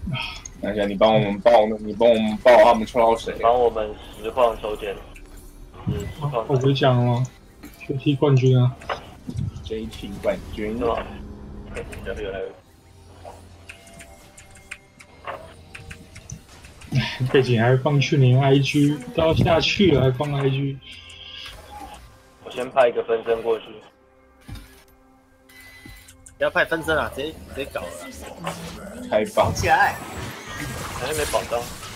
等一下，你帮我们报，你帮我们报他们抽到谁？ 帮我们实况抽签，实况我不是讲了吗？JT 冠军啊 ，JT 冠军是吧？原来背景还放去年 IG，都要下去了还放 IG。 我先派一个分身过去， 不要派分身啊，直接搞了。 开放起来！ 还没绑到。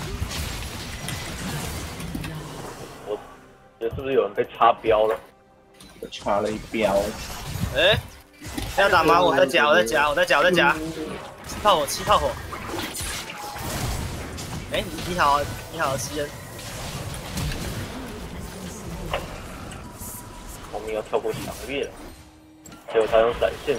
我觉得是不是有人被插标了？ 我插了一标。 哎，要打吗？我在夹，我在夹，我在夹，我在夹。七炮火，七炮火。哎，你好，你好，西恩。 我们要跳过墙壁了，结果他用闪现的。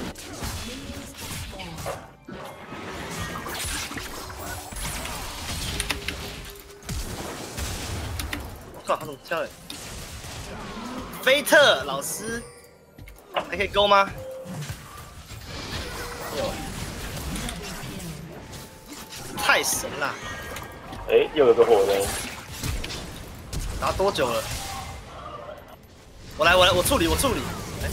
我靠，他怎么跳嘞？菲特老师，还可以勾吗？有，太神了！ 哎，又有个火人， 打多久了？我来，我处理，我处理。来，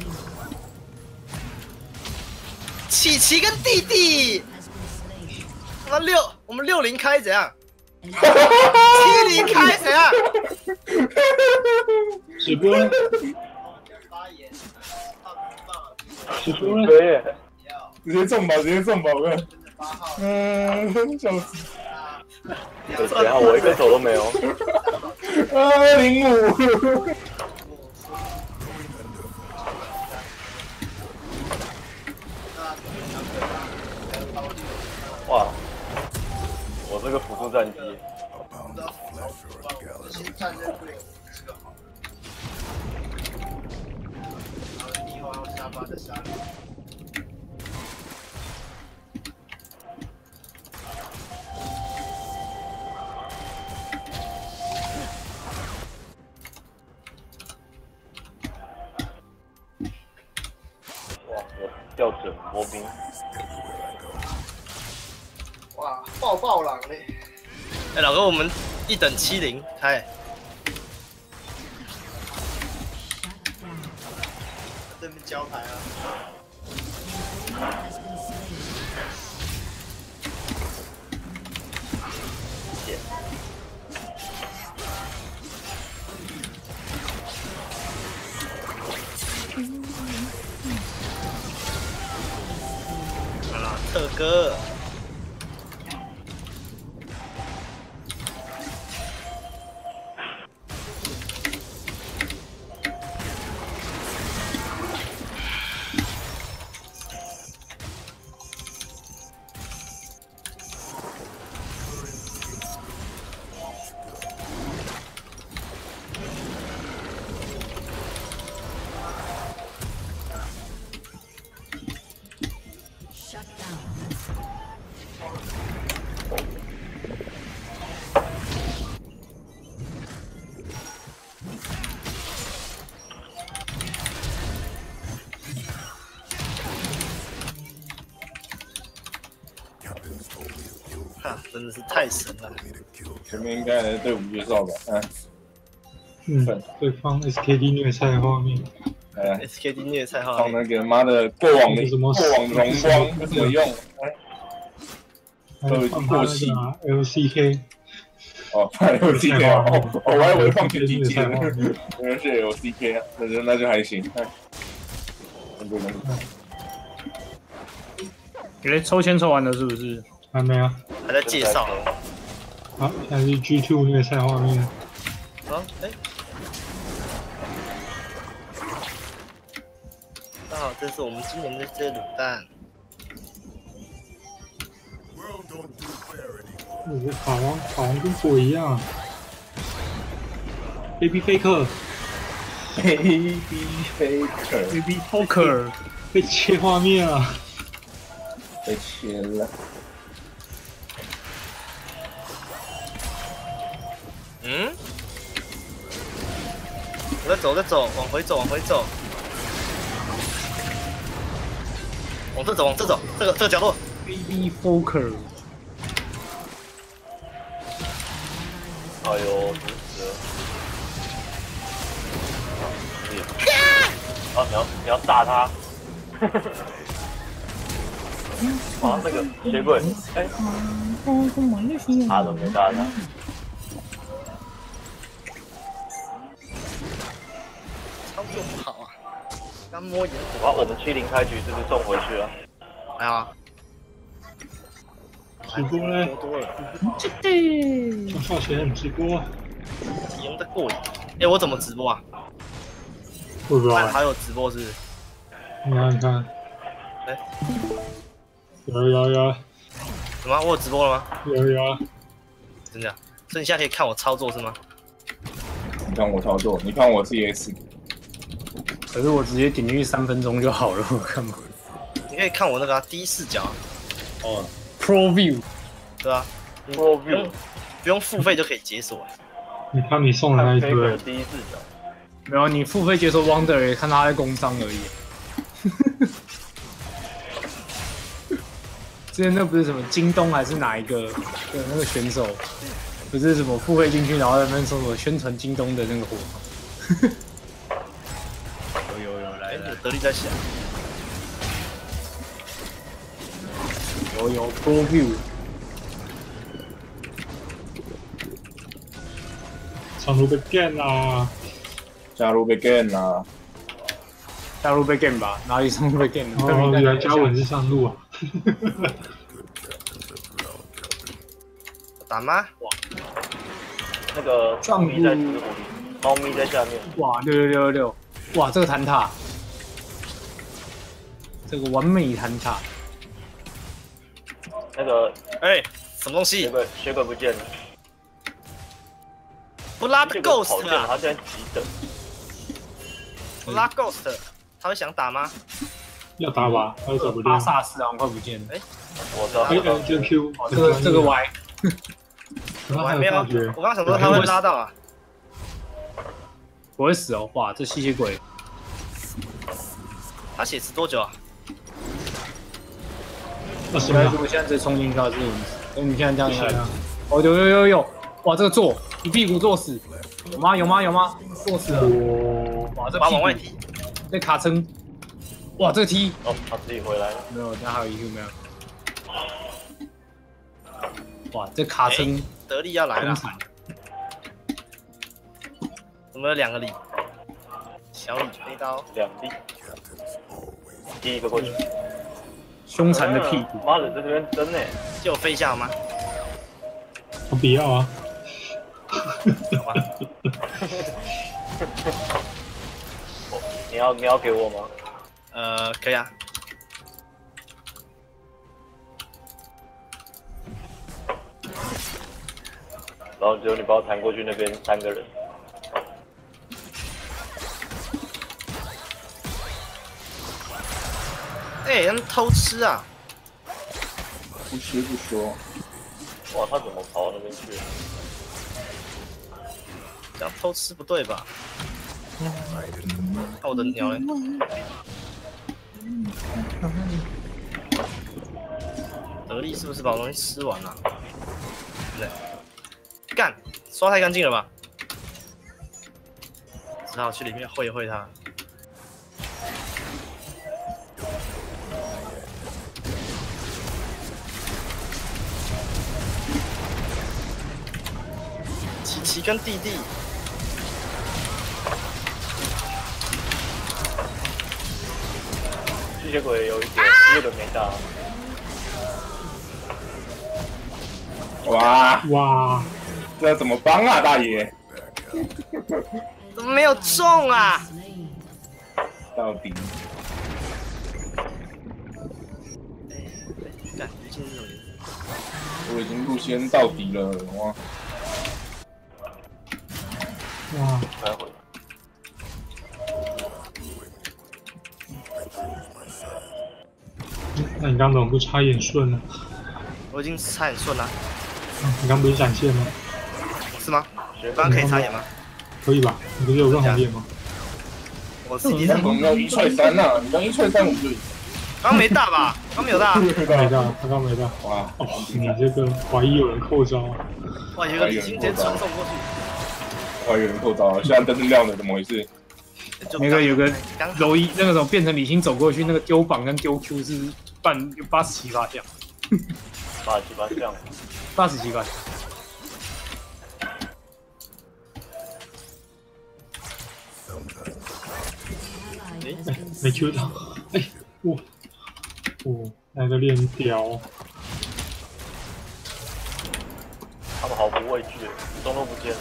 琪琪跟弟弟，我们60开怎样？70开怎样？ 直播呢？直播呢？ 可以， 直接中吧，直接中吧，我看。笑死。 等下我一个手都没有。 05。 哇，我这个辅助战机。哇，我吊着魔兵。 哇，爆狼嘞！哎，老哥，我们1等70开。这边交牌啊！谢谢。好啦，特哥。真的是太神了！ 前面应该来队伍介绍吧？ 对方 SKD 虐菜画面。 SKD 虐菜画面。放那个妈的过往荣光有什么用？都已经过气。 LCK。 哦，放 LCK 哦，我还以为放全体技能，原来是 LCK 啊，那就还行。 抽签抽完了是不是？ 还没啊， 还在介绍。 好，现在是 G2 虐菜画面。 好，哎，大家好，这是我们今年的这卤蛋。 法王跟鬼一样。Baby Faker。Baby Poker 被切画面了。 被切了。 嗯？我在走，往回走。往这走，这个角落。 Baby Poker。 哎呦，死了！啊，你要炸他！哇，那个血鬼，哎，他都没炸他。 操作不好啊！刚摸眼。 哇，我们70开局是不是送回去了？ 还好啊。 直播嘞， 多了， 张少贤直播， 体验的过瘾。哎，我怎么直播啊？ 不知道还有直播是？ 你看， 哎， 有， 什么？我有直播了吗？ 有， 真的？所以你现在可以看我操作是吗？ 你看我操作，你看我 CS， 可是我直接点进去3分钟就好了，我干嘛？ 你可以看我那个第一视角。 哦 ，Pro View， 对吧 ？Pro View 不用付费就可以解锁。 你看你送的那一堆， 第一视角。 没有，你付费解锁 Wonder 也看他在工伤而已。之前那不是什么京东还是哪一个的那个选手，不是什么付费进去然后在那边说什么宣传京东的那个活动。有来， 德力在想。 有 Pro View。 上路被 gan 啦， 加入被 gan 啊， 加入被 game 吧，哪里上路被 game？ 哦，原来嘉文是上路啊。 打吗？ 哇，那个猫咪在吃狐狸，猫咪在下面。 哇，66666，哇，这个弹塔，这个完美弹塔。 那个， 哎，什么东西？ 血鬼不见了。 不拉的 Ghost 啊！ 他现在急等。 不拉 Ghost， 他会想打吗？ 要打吧，他又走不掉。 阿萨斯好像快不见了。 哎，我知道。 这个 Q， 这个 Y， 我还没有。我刚想说他会拉到啊。 不会死哦！哇，这吸血鬼， 他血池多久啊 ？20秒。 我现在直接冲进去，他是跟你现在这样一样。哦，有！哇，这个坐一屁股坐死，有吗？坐死了。哇，这把往外踢， 这卡称。哇，这个踢。 哦，他自己回来了。 没有，那还有一个没有。哇，这卡称。 德力要来了。我们有2个力，小李飞刀 2力，第一个过去。 凶残的屁股。 妈的，在这边真呢。 借我飞一下好吗？ 我不要啊。 好吧。 你要给我吗？ 可以啊。 然后只有你把我弹过去那边3个人。 哎，他们偷吃啊！ 不吃不说。 哇，他怎么跑到那边去？ 这样偷吃不对吧？那我的鸟嘞？德力是不是把我东西吃完了？对，干，刷太干净了吧？只好去里面会一会他。琪跟弟弟， 吸血鬼有一点吸血鬼没到。 哇，这怎么帮啊，大爷？ 怎么没有中啊？ 到底？ 干，今天这种我已经入先到底了，哇！ 哇！ 来回。 那你刚怎么不插眼顺呢？ 我已经差点顺了。 你刚不是闪现吗？ 是吗？刚刚可以插眼吗？ 可以吧？你不是有润红点吗？ 我 CD 3 我们要1踹3呐，你刚1踹3我们就赢。 刚没大吧？ 刚没有到， 没到，他刚没到。 哇， 哦，你这个怀疑有人扣招啊！ 哇，有个李青直接传送过去， 哇，有人扣招了，现在灯是亮的，怎么回事？ 那个有个刚柔一那个时候变成李星走过去，那个丢绑跟丢 Q 是有87发像 87像。 ，87发像。 没 Q 到，哎，哇，那个练雕， 他们毫不畏惧，中路不见了。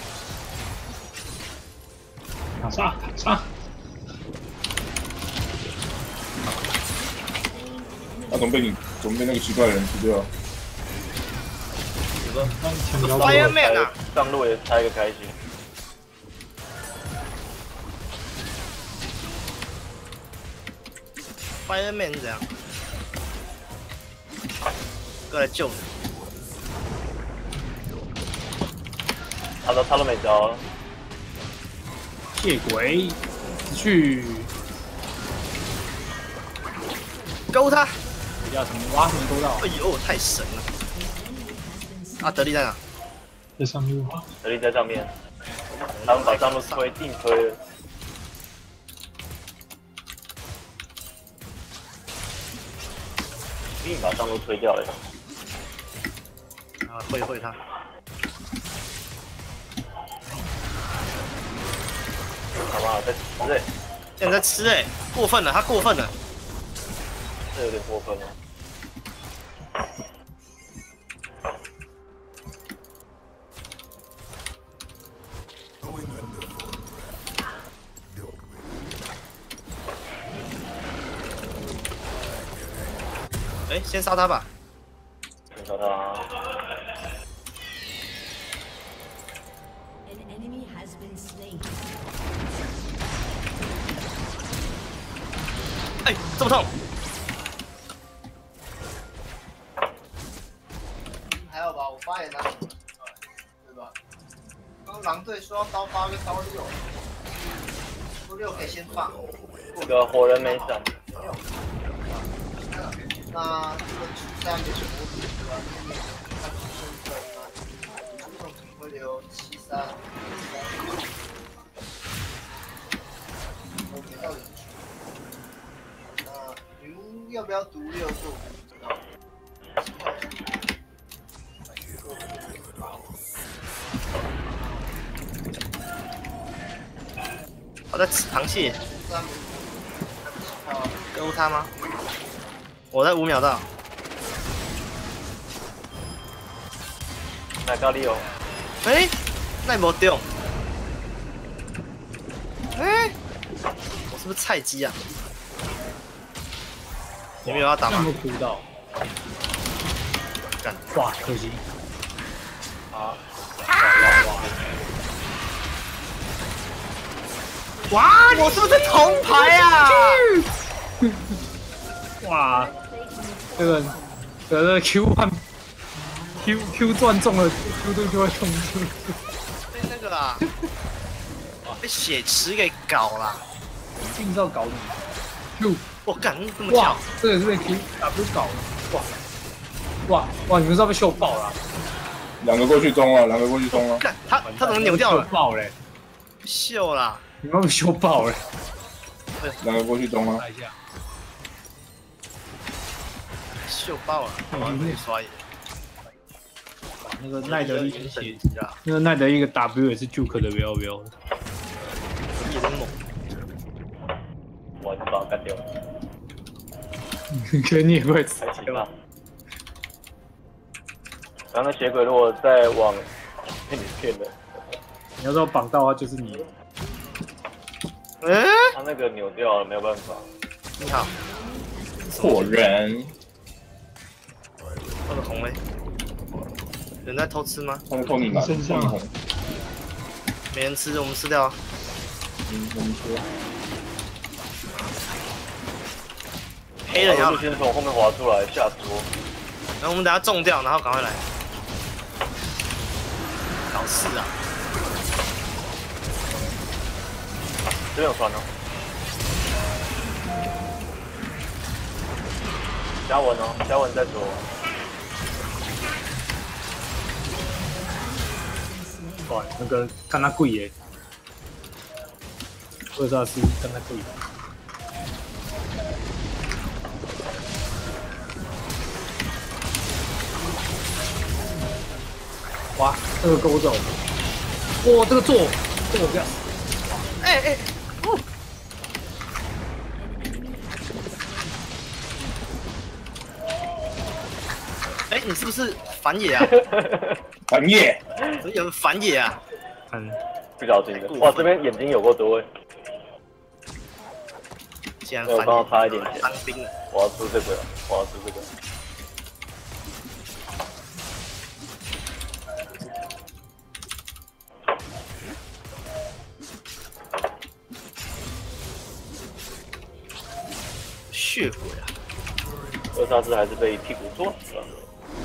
打杀打杀！ 他怎么被那个奇怪的人吃掉了？ 前摇 Fireman 啊， 上路也猜个开心。 Fireman 是怎样？过来救你！ 他都没招了。 谢鬼，去勾他！ 不要什么挖什么勾到。 哎呦，太神了！啊，德利在哪？ 在上路， 德力在上面，他们把上路硬推了。 硬把上路推掉了。 啊，会他。 好吧，在吃现在在吃过分了，他过分了。 这有点过分了。 先杀他吧。 先杀他。 哎，这么痛！还好吧，我发言拿你，对吧？刚狼队说要刀8跟刀6，刀6可以先放。 这个火人没闪。 那这个出3也是魔族对吧？看出身份那出手只会留73。我没到人数。那云要不要读6个我不知道。我在吃螃蟹。勾他吗？ 我在5秒到。 买咖喱哦。 哎，那没丢。哎，我是不是菜鸡啊？你们有要打吗？ 没有哭到。 干， 哇，可惜。 啊！ 哇！我是不是铜牌啊？ 哇，这个 Q 赚中了 ，Q 度就会冲出。 被那个啦，被血池给搞了。 硬要搞你 ，Q， 我干，这么哇巧！， 这个是被 QW 搞的，哇，你们是要被秀爆了、啊？ 2个过去中了，2个过去中了。 干，他怎么扭掉了？ 秀爆嘞！ 秀啦！ 你们要被秀爆嘞！ 2个过去中了。 看一下， 秀爆了！我要被刷野。 那个奈德一等级啦， 那个奈德一个 W 也是 Juke 的 VL， 有点猛。 我就把他干掉了。 觉得你也会死还行吧。刚刚血鬼如果再往被你骗了， 你要是绑到的话就是你。 嗯， 他那个扭掉了，没有办法。 你好， 破人， 我的红嘞，人在偷吃吗？ 他们偷你吧，偷你红。 没人吃，我们吃掉啊。 我们说。 黑人要先从后面滑出来，吓死我！ 然后我们等下中掉，然后赶快来。搞事啊！ 这边有船哦。 嘉文哦，嘉文在左。 哇，那个干他贵耶，厄萨斯干他贵。哇，这个勾走！哇，这个做，这个我不要。 哎，哦。哎，你是不是反野啊？ 反野， 怎么有人反野啊？ 嗯， 不小心的。哇，这边眼睛有够多哎！我竟然反野， 刚刚差一点当兵了。 我要出这个，我要出这个。 血鬼啊！ 厄萨斯还是被屁股坐死了。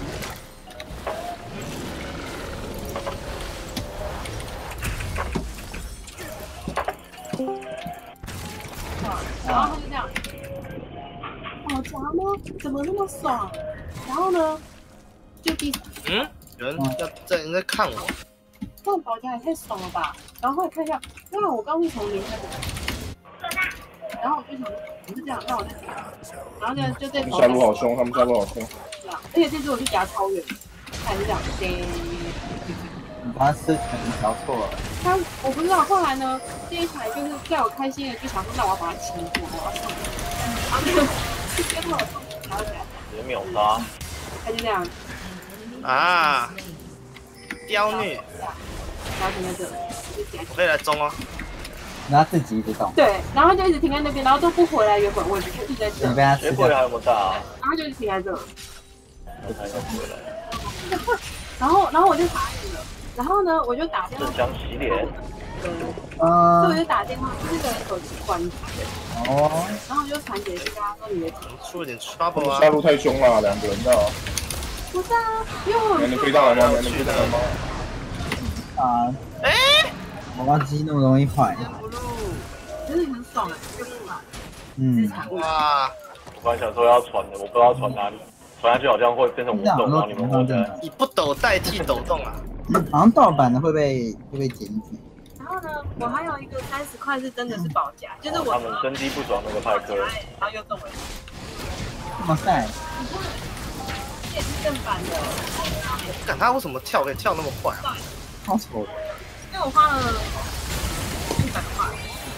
然后他就这样，好夹吗？怎么那么爽？然后呢，就有人在看我。 这保夹也太爽了吧！然后后来看一下，哇，我刚刚从零开始，然后我就想，是这样，那我再夹，然后就这下路好凶，他们下路好凶。 这样，而且这次我就夹超远，还是这样， 他是可能调错了。 我不知道，后来呢，这一台就是在我开心的就想说，那我要把它清掉，我要上，然后就接到我上，然后起来， 直接秒杀。 他就这样啊，刁虐， 然后停在这里，就夹。 我可以来中哦。 然后自己一直动。 对，然后就一直停在那边，然后都不回来原本位置，就一直在这。 你被他吃掉。 血鬼还有没有大啊？ 然后就停在这。 我才想回来。 然后我就傻眼了，然后呢，我就打电话正。向洗脸。 所以我就打电话，那个人手机关机。 哦。 然后我就传简讯跟他说你的出了点 trouble 啊。 下路太凶了，两个人的。 不是啊，因为我。 能飞上来吗？能飞上来吗？ 啊。哎。我忘记那么容易坏。 真的很爽哎，就是嘛。 哇！ 我刚才想说要传的，我不知道传哪里，传下去好像会变成无动，然后你们活在。 以不抖代替抖动啊！ 好像盗版的会被检举。 然后呢，我还有一个30块是真的是保夹，就是我。 他们升级不爽那个派克。 然后又动了。 哇塞！ 这也是正版的。 看他为什么跳可以跳那么快啊？ 超丑的。 因为我花了100块。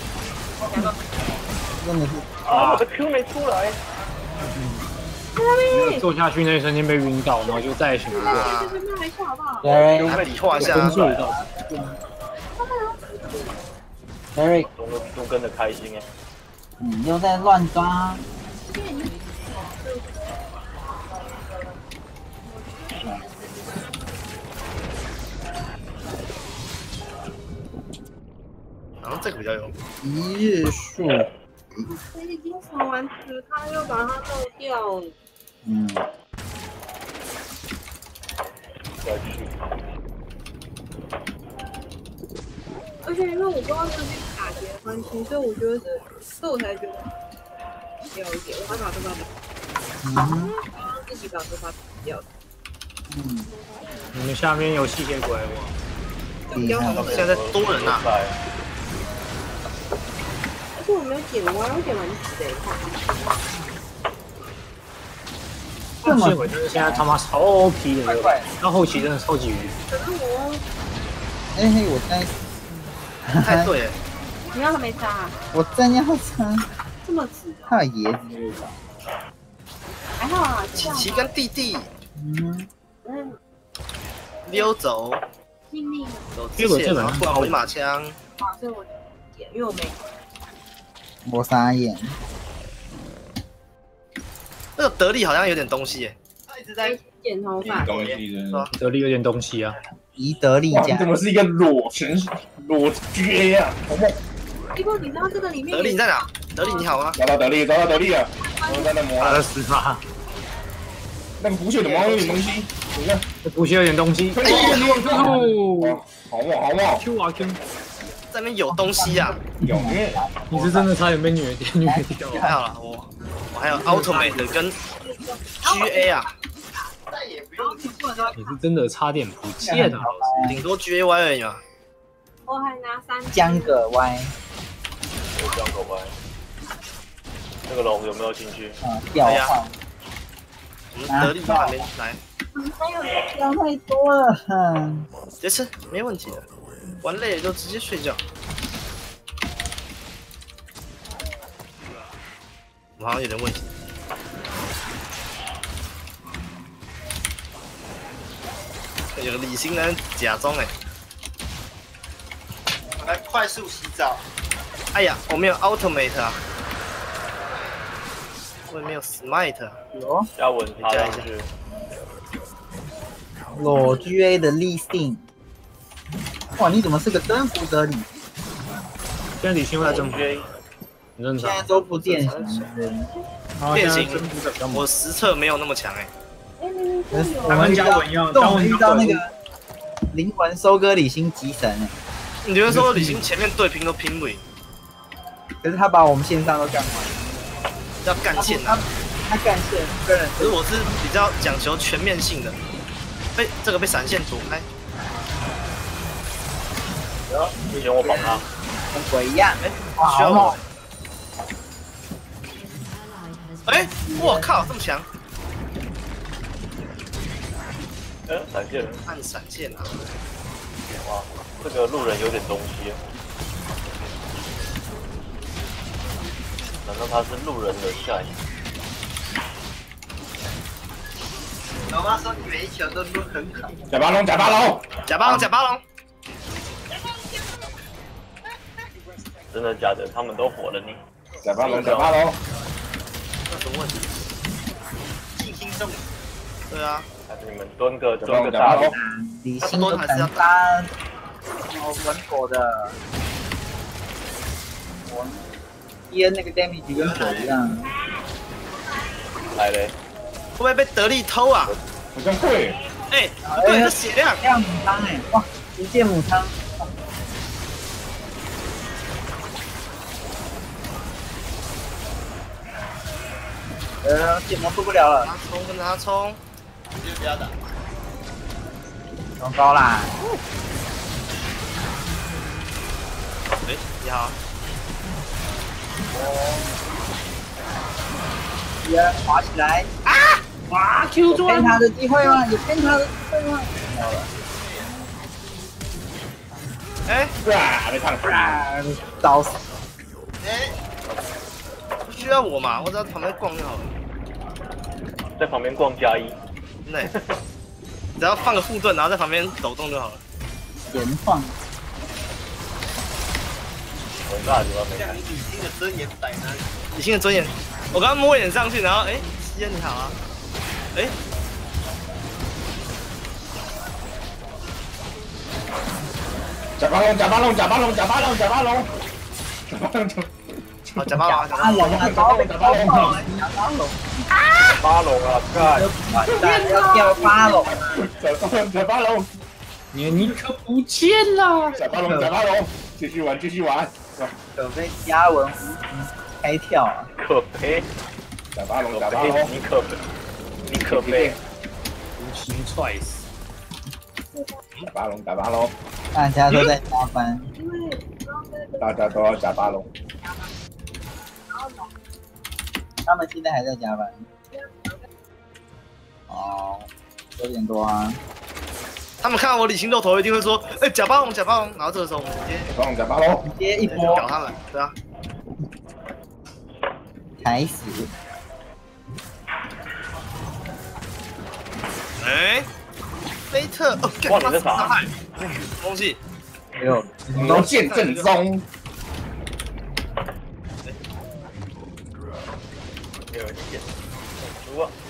真的是啊！我的 Q 没出来。 坐下去那一瞬间被晕到，然后就再也醒不过来。 这边还小好不好？ 对，还理化一下。 Derek， 都跟着开心哎。 又在乱抓。 然后这个比较有一叶树。 我已经扫完纸，他又把它弄掉了。 再去。 而且因为我不知道是打劫的关系，所以我觉得是，所以我才觉得掉一点，我还把头发掉。刚刚自己把头发掉的。 你们下面有吸血鬼吗？ 现在多人呐。 而且我没有剪完，我剪完纸这吸血鬼真的现在他妈超皮的，到后期真的超级晕。 可是我， 我在。 太对了。 你要还没擦？ 我正要擦。 这么直？ 它有椰子的味道。 还好啊。 琪琪跟弟弟。 嗯。 溜走。 命令。 走之前，然后突然回马枪。 所以我剪，因为我没。 我傻眼。 那个德利好像有点东西耶。 他一直在剪头发。 东西真的。 德利有点东西啊。 宜德利家。 怎么是一个裸撅呀？好梦。 不过你知道这个里面。 德利你在哪？德利你好吗？ 找到德利啊！我在那磨。 打了10发。 那个补血的猫有点东西，等一下。 补血有点东西。哎呦！好梦。 Q 啊 Q。 这边有东西啊！ 有虐。 你是真的差点被虐掉。 还好啦，我还有 Ultimate 跟 GA 啊， 再也不用你是真的差点不见了。 顶多 GAY 而已嘛。 我还拿3 江个歪， 有江狗歪。那个龙有没有进去？ 调换， 我们得力都还没来， 量太多了， 直接吃没问题的。玩累了就直接睡觉。我好像有点问题。有个李欣然假装哎， 我来快速洗澡。 哎呀，我没有 Ultimate 啊，我也没有 Smite 啊。 有加稳爬上去。 裸 GA 的立信，哇，你怎么是个征服者里？ 现在李欣会在征服， GA 很正常现在。都不变形的。 变形征服者比较猛。 我实测没有那么强哎。 我们加文一样，跟我们遇到那个灵魂收割李欣极神哎， 你觉得说李欣前面对拼都拼不赢， 可是他把我们线上都干完， 要干线啊！ 他干线个人可是我是比较讲求全面性的，这个被闪现躲开， 之前我绑他， 跟鬼一样， 需要我我。 我靠，这么强！ 闪现了， 按闪现啊！ 哇，这个路人有点东西。难道他是路人的下一？ 老妈说你每一球都说很好。 假巴龙，假巴龙， 假巴龙，假巴龙！ 真的假的？他们都火了你。 假巴龙，假巴龙。 那什么问题？ 信心重。 对啊。 还是你们蹲个大龙。 李欣都敢杀，稳妥的。我烟那个 damage 跟鬼一样。 来嘞。 会不会被得力偷啊？ 好像会。 哎，对，这血量。 这样母汤哎，哇，直接母汤。剑魔受不了了， 他冲，跟着他冲， 就不要打。 冲高啦！ 哎，你好。 也滑起来啊！ 哇 ，Q 有骗他的机会吗？有骗他的机会吗？没有了。 哎， 哇，被烫死！ 找死！ 哎， 不需要我嘛，我只要旁边逛就好了。 在旁边逛加一。 对，只要放个护盾，然后在旁边抖动就好了。 延放。 很大地方没看。 李欣的尊严摆那里。 李欣的尊严，我刚刚摸眼上去，然后哎，西恩你好啊，哎。 假巴龙，假巴龙，假巴龙，假巴龙，假巴龙，假巴龙， 好，假巴龙， 假巴龙啊，假巴龙，假巴龙， 巴龙啊，干！ 要掉巴龙， 假巴龙，假巴龙， 你可不见了！ 假巴龙，假巴龙，继续玩，继续玩。 可被嘉文开跳啊！ 可悲！ 假巴龙，假巴龙， 你可悲！你可悲！ 无情踹死！ 假巴龙，假巴龙， 大家都在加班， 大家都要假巴龙。 他们现在还在加班。哦，9点多啊。 他们看到我李欣肉头，一定会说：“哎，假巴龙，假巴龙。”然后这个时候我们直接假巴龙，假巴龙， 直接一波搞他们，对啊。 踩死！ 哎，菲特，哦， 哇，你在啥？ 东西。 没有， 龙剑正宗。 没有剑，输啊！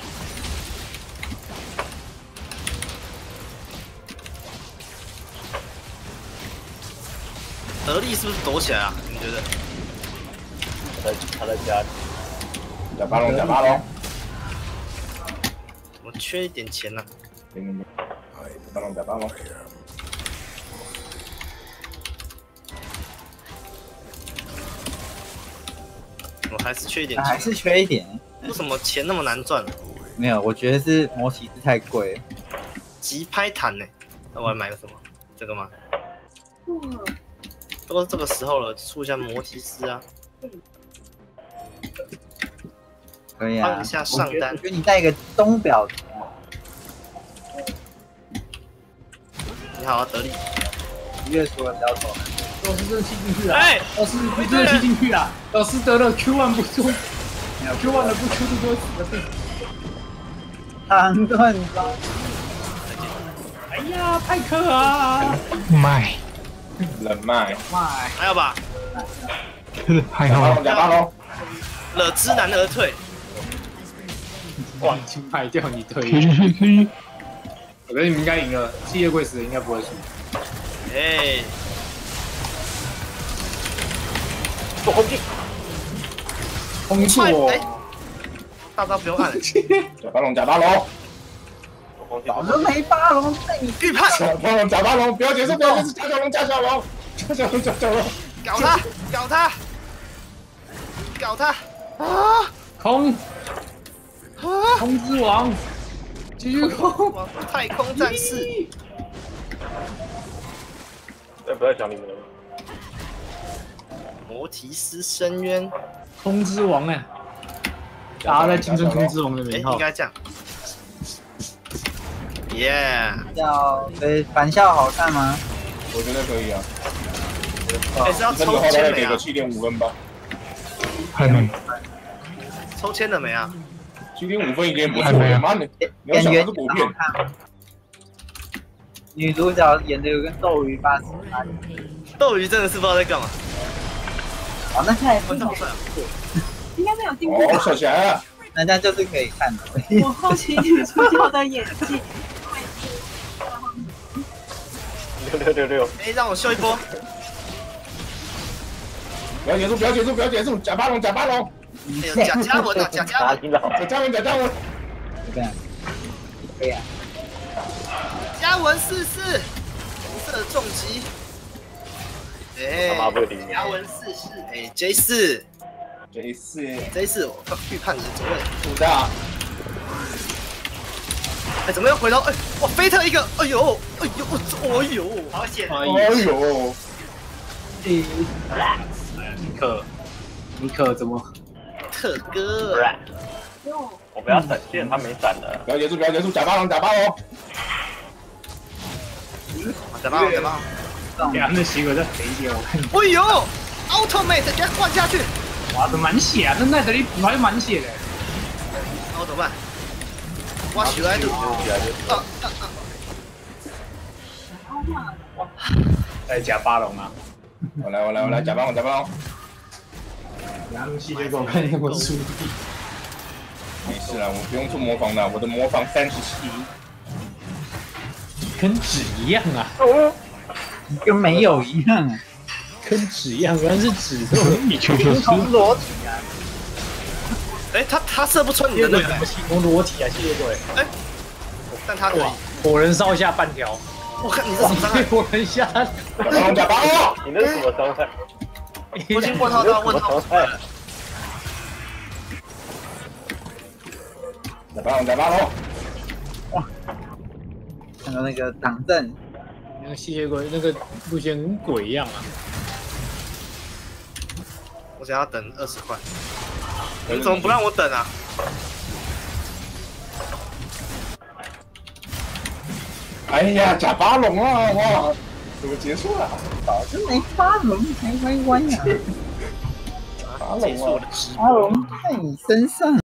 得力是不是躲起来啊？你觉得？ 他在家里。 假巴龙，假巴龙。 我缺一点钱呢。 假巴龙，假巴龙。 我还是缺一点钱。 还是缺一点。 为什么钱那么难赚？ 没有，我觉得是魔骑士太贵了。 急拍弹呢？那我要买个什么？这个吗？ 哇， 都这个时候了，出一下魔骑士啊！ 可以啊， 放一下上单我觉得你带一个钟表， 你好，得力。 越说不要走。 老师真的踢进去了！ 哎， 老师你真的踢进去了！老师得了 Q1 不中，Q1 的不出就会死的。 长盾装， 哎呀，派克啊！ 卖， 人脉， 还有吧？ 还好， 假巴龙， 了知难而退。 哇，已经派掉你退可以， 我觉得你们应该赢了，系列贵死应该不会输。 哎， 做空镜， 空错， 大招不用按了。 假巴龙，假巴龙， 做空镜， 我都没巴龙被你预判， 假巴龙，假巴龙，不要结束，不要结束，加小龙，加小龙，加小龙，加小龙， 搞他，搞他，搞他！啊！ 空啊！ 空之王，继续空， 太空战士。 不要讲你们了。 魔提斯深渊， 空之王哎！大家在竞争空之王的名号应。该这样。耶！ 返校好看吗？ 我觉得可以啊。 还是要抽真的后签没啊来给个？7.5分吧还没， 抽签了没啊？ ，7.5分已经不错了。妈的，你要想的是国片， 女主角演的有跟斗鱼80差。 斗鱼真的是不知道在干嘛。 哦，那他也不这么帅啊！ 应该没有进步吧哦，？小霞啊， 人家就是可以看的。 我好奇女主角的演技。 6， 哎，让我秀一波！ 不要结束，不要结束，不要结束，假巴龙，假巴龙， 哎呦，贾嘉文啊，贾嘉文， 打赢了， 假嘉文，假嘉文， 这样，可以啊。 嘉文44，红色重击。哎， 他妈不会理你。 嘉文44，哎，J4， 这是 J4，我预判你的责任。 主大， 哎，怎么又回到？哎，哇，飞特一个，哎呦，哎呦，哦呦，好险！ 哎呦， 尼克怎么？ 特哥， 我不要闪现，他没闪的。 不要结束，不要结束，假巴龙，假巴龙， 怎么怎么？ 两个血鬼再肥一点，我看你哎呦 ，Automate 给他灌下去， 哇，这满血啊！那奈德利补还满血的。 然后怎么办？挖起来的， 再加巴龙啊！ 我来，假巴龙，假巴龙， 然后系列给我看我输。 没事啦，我不用做模仿的，我的模仿37， 跟纸一样啊， 跟没有一样啊。 跟纸一样，原来是纸做一球就是裸体啊！ 哎，他射不穿你的那个， 星空裸体啊，系列鬼！ 哎，但他可以哇，火人烧下半条， 我看你是什么伤害？ 火人下， 假巴龙，假巴龙， 你那是什么伤害？ 我已经问号到问号。 假巴龙，假巴龙， 看到那个挡阵， 那个吸血鬼那个路线跟鬼一样啊！ 我想要等20块，你们怎么不让我等啊？ 哎呀，假巴龙啊，哇，怎么结束了？ 早就没巴龙才歪歪呀！ 巴龙啊， 巴龙在你身上。